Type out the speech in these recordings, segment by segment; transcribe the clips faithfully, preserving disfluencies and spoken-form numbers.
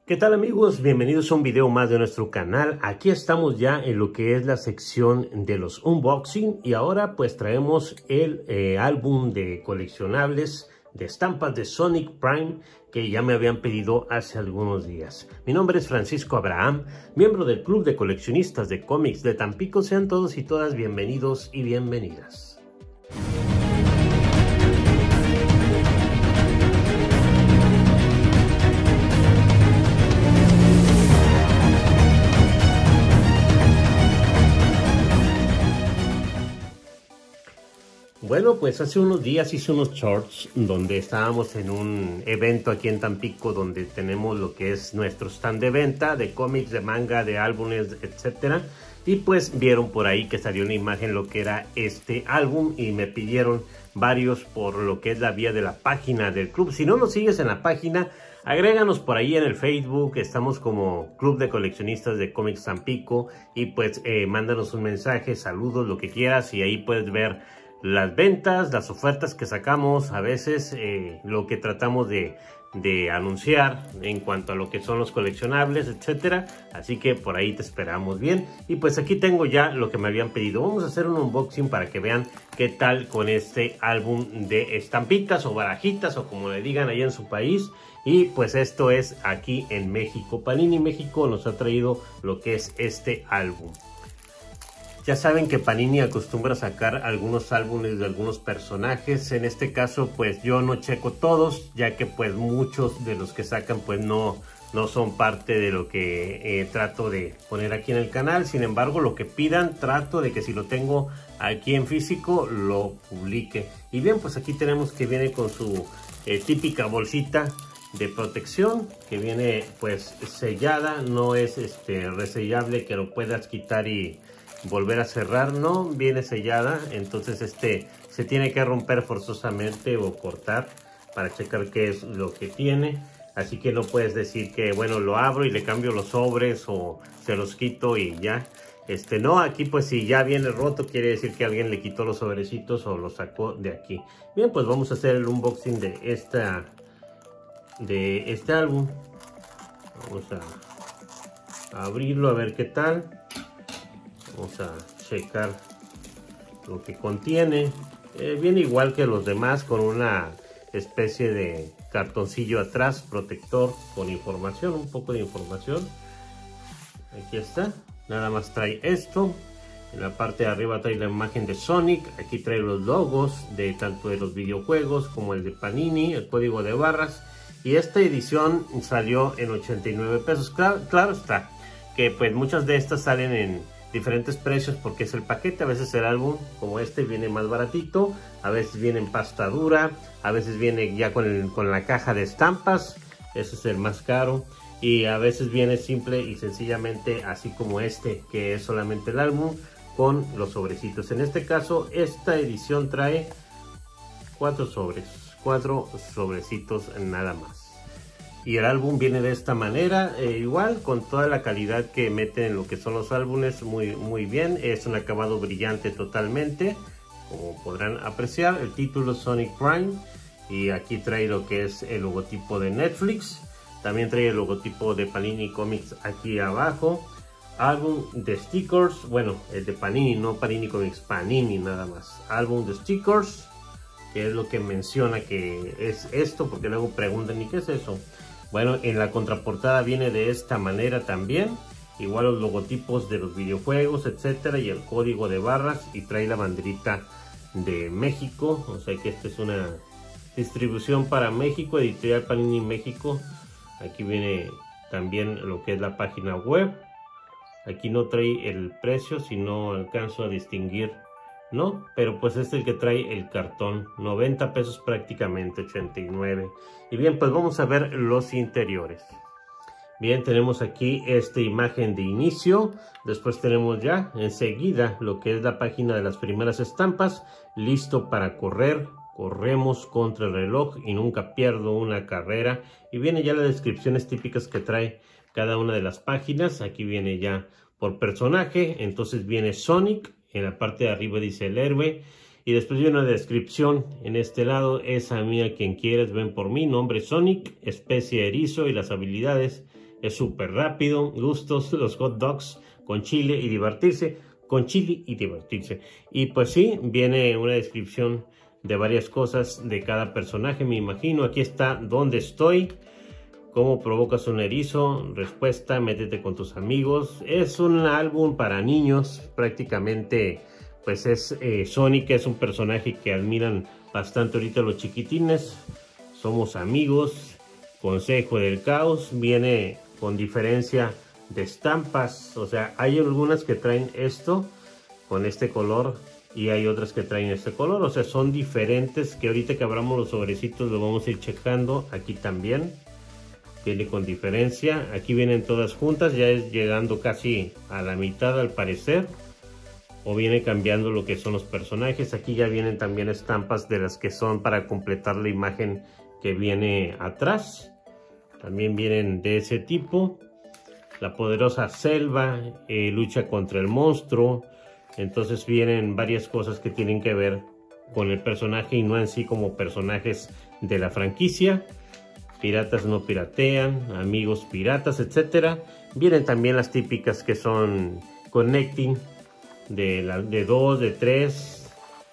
¿Qué tal amigos? Bienvenidos a un video más de nuestro canal. Aquí estamos ya en lo que es la sección de los unboxing y ahora pues traemos el eh, álbum de coleccionables de estampas de Sonic Prime que ya me habían pedido hace algunos días. Mi nombre es Francisco Abraham, miembro del Club de Coleccionistas de Cómics de Tampico. Sean todos y todas bienvenidos y bienvenidas. Bueno, pues hace unos días hice unos shorts donde estábamos en un evento aquí en Tampico donde tenemos lo que es nuestro stand de venta de cómics, de manga, de álbumes, etcétera. Y pues vieron por ahí que salió una imagen lo que era este álbum y me pidieron varios por lo que es la vía de la página del club. Si no nos sigues en la página, agréganos por ahí en el Facebook, estamos como Club de Coleccionistas de Cómics Tampico y pues eh, mándanos un mensaje, saludos, lo que quieras y ahí puedes ver las ventas, las ofertas que sacamos, a veces eh, lo que tratamos de, de anunciar en cuanto a lo que son los coleccionables, etcétera. Así que por ahí te esperamos bien. Y pues aquí tengo ya lo que me habían pedido. Vamos a hacer un unboxing para que vean qué tal con este álbum de estampitas o barajitas o como le digan allá en su país. Y pues esto es aquí en México. Panini México nos ha traído lo que es este álbum. Ya saben que Panini acostumbra a sacar algunos álbumes de algunos personajes. En este caso, pues yo no checo todos, ya que pues muchos de los que sacan pues no, no son parte de lo que eh, trato de poner aquí en el canal. Sin embargo, lo que pidan, trato de que si lo tengo aquí en físico, lo publique. Y bien, pues aquí tenemos que viene con su eh, típica bolsita de protección, que viene pues sellada, no es este resellable que lo puedas quitar y volver a cerrar, no viene sellada, entonces este se tiene que romper forzosamente o cortar para checar qué es lo que tiene. Así que no puedes decir que bueno, lo abro y le cambio los sobres o se los quito y ya. Este no, aquí pues si ya viene roto quiere decir que alguien le quitó los sobrecitos o los sacó de aquí. Bien, pues vamos a hacer el unboxing de esta de este álbum. Vamos a abrirlo a ver qué tal. Vamos a checar lo que contiene. Eh, viene igual que los demás con una especie de cartoncillo atrás, protector con información, un poco de información. Aquí está. Nada más trae esto. En la parte de arriba trae la imagen de Sonic. Aquí trae los logos de tanto de los videojuegos como el de Panini, el código de barras. Y esta edición salió en ochenta y nueve pesos. Claro, claro está que pues muchas de estas salen en diferentes precios porque es el paquete. A veces el álbum como este viene más baratito, a veces viene en pasta dura, a veces viene ya con, el, con la caja de estampas, ese es el más caro, y a veces viene simple y sencillamente así como este, que es solamente el álbum con los sobrecitos. En este caso esta edición trae cuatro sobres, cuatro sobrecitos nada más. Y el álbum viene de esta manera, eh, igual con toda la calidad que meten en lo que son los álbumes, muy, muy bien. Es un acabado brillante totalmente, como podrán apreciar. El título Sonic Prime y aquí trae lo que es el logotipo de Netflix. También trae el logotipo de Panini Comics aquí abajo. Álbum de stickers, bueno, el de Panini, no Panini Comics, Panini nada más. Álbum de stickers, que es lo que menciona que es esto, porque luego preguntan, ¿y qué es eso? Bueno, en la contraportada viene de esta manera también, igual los logotipos de los videojuegos, etcétera, y el código de barras, y trae la banderita de México, o sea que esta es una distribución para México, editorial Panini México. Aquí viene también lo que es la página web. Aquí no trae el precio, si no alcanzo a distinguir, ¿no? Pero pues es el que trae el cartón, noventa pesos prácticamente, ochenta y nueve. Y bien, pues vamos a ver los interiores. Bien, tenemos aquí esta imagen de inicio, después tenemos ya enseguida lo que es la página de las primeras estampas, listo para correr, corremos contra el reloj y nunca pierdo una carrera. Y viene ya las descripciones típicas que trae cada una de las páginas. Aquí viene ya por personaje, entonces viene Sonic. En la parte de arriba dice el héroe. Y después viene una descripción. En este lado, esa mía quien quieres, ven por mí. Nombre Sonic, especie erizo y las habilidades. Es súper rápido. Gustos, los hot dogs con chile y divertirse. Con chile y divertirse. Y pues sí, viene una descripción de varias cosas de cada personaje, me imagino. Aquí está dónde estoy. Cómo provocas un erizo. Respuesta, métete con tus amigos. Es un álbum para niños. Prácticamente, pues es eh, Sonic, es un personaje que admiran bastante ahorita los chiquitines. Somos amigos. Consejo del caos. Viene con diferencia de estampas. O sea, hay algunas que traen esto con este color y hay otras que traen este color. O sea, son diferentes, que ahorita que abramos los sobrecitos lo vamos a ir checando. Aquí también viene con diferencia. Aquí vienen todas juntas, ya es llegando casi a la mitad al parecer. O viene cambiando lo que son los personajes. Aquí ya vienen también estampas de las que son para completar la imagen que viene atrás. También vienen de ese tipo. La poderosa selva, eh, lucha contra el monstruo. Entonces vienen varias cosas que tienen que ver con el personaje y no en sí como personajes de la franquicia. Piratas no piratean, amigos piratas, etcétera. Vienen también las típicas que son connecting, de, la, de dos, de tres,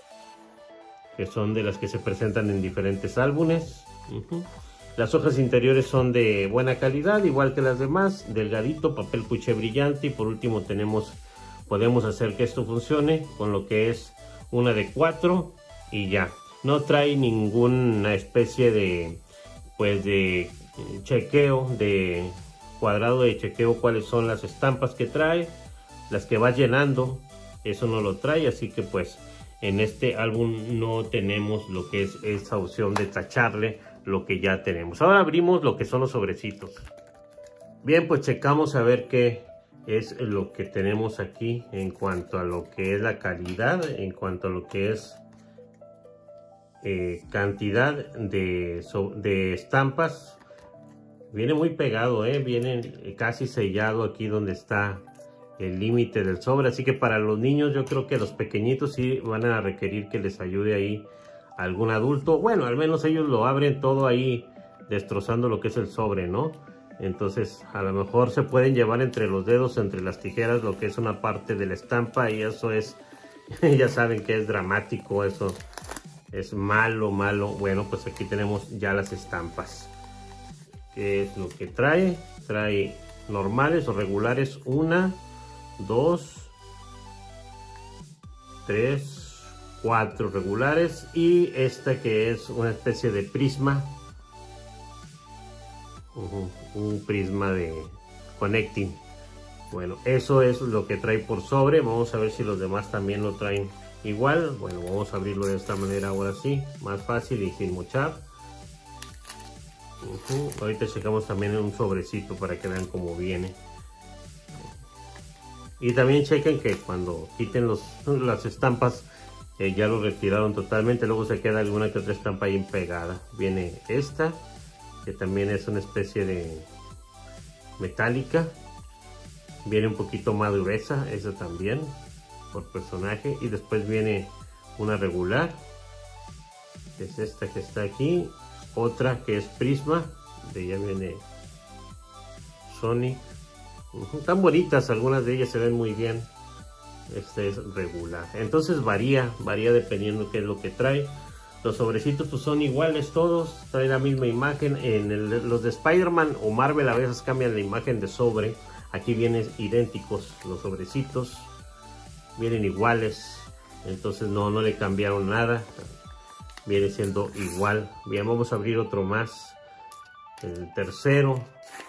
que son de las que se presentan en diferentes álbumes. Uh-huh. Las hojas interiores son de buena calidad, igual que las demás, delgadito, papel cuché brillante. Y por último tenemos, podemos hacer que esto funcione con lo que es una de cuatro y ya. No trae ninguna especie de, pues de chequeo, de cuadrado de chequeo, cuáles son las estampas que trae, las que va llenando, eso no lo trae. Así que pues en este álbum no tenemos lo que es esa opción de tacharle lo que ya tenemos. Ahora abrimos lo que son los sobrecitos. Bien, pues checamos a ver qué es lo que tenemos aquí en cuanto a lo que es la calidad, en cuanto a lo que es eh, cantidad de, so, de estampas. Viene muy pegado, ¿eh? Viene casi sellado aquí donde está el límite del sobre. Así que para los niños, yo creo que los pequeñitos sí van a requerir que les ayude ahí algún adulto. Bueno, al menos ellos lo abren todo ahí destrozando lo que es el sobre, ¿no? Entonces a lo mejor se pueden llevar entre los dedos, entre las tijeras, lo que es una parte de la estampa, y eso es, ya saben que es dramático, eso es malo, malo. Bueno, pues aquí tenemos ya las estampas. ¿Qué es lo que trae? Trae normales o regulares, una, dos, tres, cuatro regulares, y esta que es una especie de prisma, uh-huh, un prisma de connecting. Bueno, eso es lo que trae por sobre. Vamos a ver si los demás también lo traen igual. Bueno, vamos a abrirlo de esta manera ahora sí, más fácil y sin mochar. Uh-huh. Ahorita checamos también un sobrecito para que vean cómo viene. Y también chequen que cuando quiten los, las estampas, eh, ya lo retiraron totalmente. Luego se queda alguna que otra estampa ahí pegada. Viene esta, que también es una especie de metálica. Viene un poquito más dureza, esa también, por personaje. Y después viene una regular, que es esta que está aquí. Otra que es prisma, de ella viene Sonic. Uh-huh. Están bonitas, algunas de ellas se ven muy bien. Este es regular, entonces varía, varía dependiendo qué es lo que trae. Los sobrecitos pues son iguales todos, traen la misma imagen. En el, los de Spider-Man o Marvel a veces cambian la imagen de sobre. Aquí vienen idénticos los sobrecitos, vienen iguales, entonces no, no le cambiaron nada, viene siendo igual. Bien, vamos a abrir otro más, el tercero,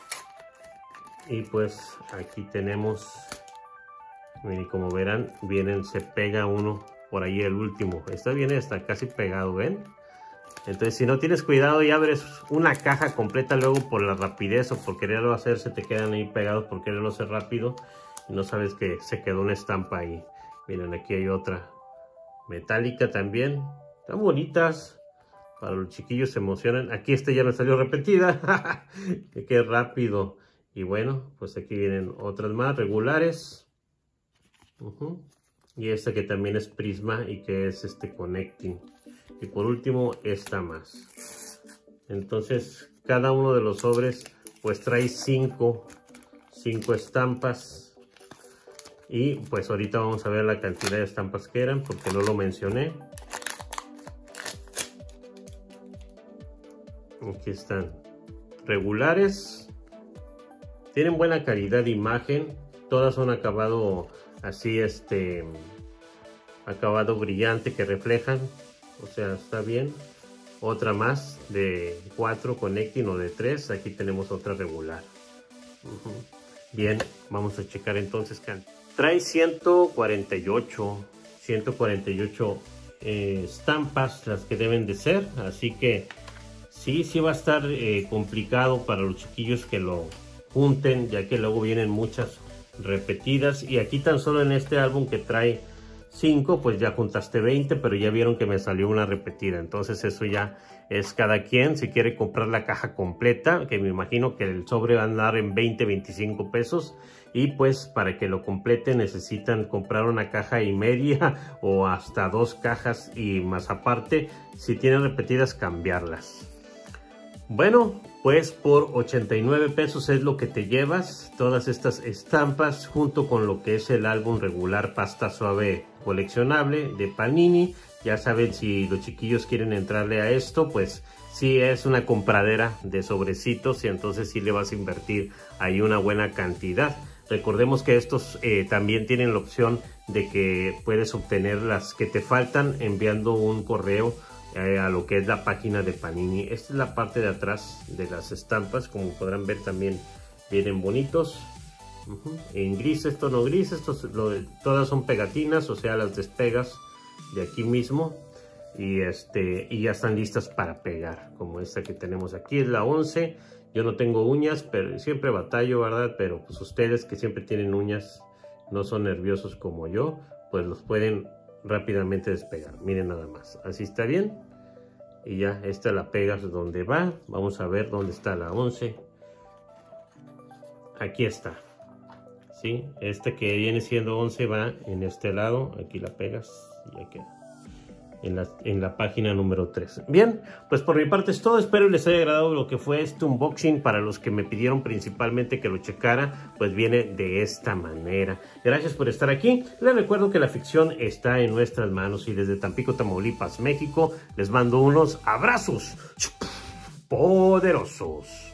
y pues aquí tenemos, miren, como verán, vienen, se pega uno por ahí el último. Esta viene hasta casi pegado, ¿ven? Entonces si no tienes cuidado y abres una caja completa luego por la rapidez o por quererlo hacer, se te quedan ahí pegados por quererlo hacer rápido y no sabes que se quedó una estampa ahí. Miren, aquí hay otra metálica también, están bonitas, para los chiquillos se emocionan. Aquí este ya me salió repetida, qué rápido. Y bueno, pues aquí vienen otras más regulares. Uh-huh. Y esta que también es prisma y que es este connecting. Y por último esta más. Entonces cada uno de los sobres pues trae cinco, cinco estampas. Y pues ahorita vamos a ver la cantidad de estampas que eran, porque no lo mencioné. Aquí están. Regulares. Tienen buena calidad de imagen. Todas son acabado así, este... acabado brillante que reflejan. O sea, está bien. Otra más de cuatro connecting o de tres. Aquí tenemos otra regular. Uh-huh. Bien, vamos a checar entonces. Trae ciento cuarenta y ocho eh, estampas, las que deben de ser. Así que sí, sí va a estar eh, complicado para los chiquillos que lo junten, ya que luego vienen muchas repetidas. Y aquí tan solo en este álbum que trae cinco, pues ya juntaste veinte, pero ya vieron que me salió una repetida. Entonces eso ya es cada quien. Si quiere comprar la caja completa, que me imagino que el sobre va a andar en veinte, veinticinco pesos. Y pues para que lo complete necesitan comprar una caja y media o hasta dos cajas, y más aparte, si tienen repetidas, cambiarlas. Bueno, pues por ochenta y nueve pesos es lo que te llevas todas estas estampas, junto con lo que es el álbum regular pasta suave coleccionable de Panini. Ya saben, si los chiquillos quieren entrarle a esto, pues sí es una compradera de sobrecitos, y entonces sí le vas a invertir ahí una buena cantidad. Recordemos que estos eh, también tienen la opción de que puedes obtener las que te faltan enviando un correo eh, a lo que es la página de Panini. Esta es la parte de atrás de las estampas. Como podrán ver, también vienen bonitos. Uh-huh. En gris, esto no gris, estos lo, todas son pegatinas, o sea, las despegas de aquí mismo. Y, este, y ya están listas para pegar, como esta que tenemos aquí, es la once. Yo no tengo uñas, pero siempre batallo, ¿verdad? Pero pues ustedes que siempre tienen uñas, no son nerviosos como yo, pues los pueden rápidamente despegar. Miren nada más, así está bien. Y ya, esta la pegas donde va. Vamos a ver dónde está la once. Aquí está. ¿Sí? Este que viene siendo once va en este lado. Aquí la pegas y ya queda. En la, en la página número tres. Bien, pues por mi parte es todo. Espero les haya agradado lo que fue este unboxing. Para los que me pidieron principalmente que lo checara, pues viene de esta manera. Gracias por estar aquí. Les recuerdo que la ficción está en nuestras manos, y desde Tampico, Tamaulipas, México, les mando unos abrazos poderosos.